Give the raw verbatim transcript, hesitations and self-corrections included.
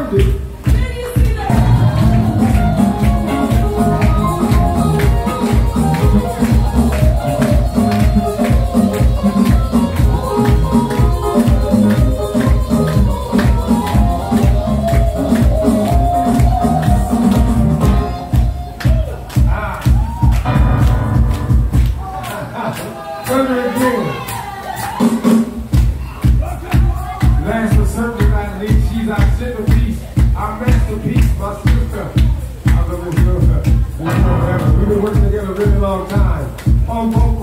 worked it. Further again. Last but certainly not least, she's our centerpiece, our masterpiece, my sister. I love this girl. We've been working together a really long time. Oh, oh,